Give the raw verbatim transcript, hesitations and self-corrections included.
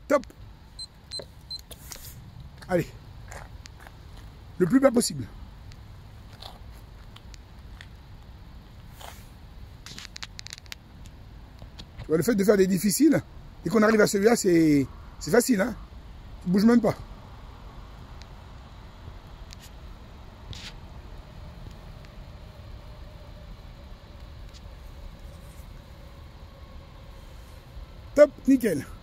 Top. Allez. Le plus bas possible. Tu vois, le fait de faire des difficiles, et qu'on arrive à celui-là, c'est facile, hein. Tu bouges même pas. Top, nickel.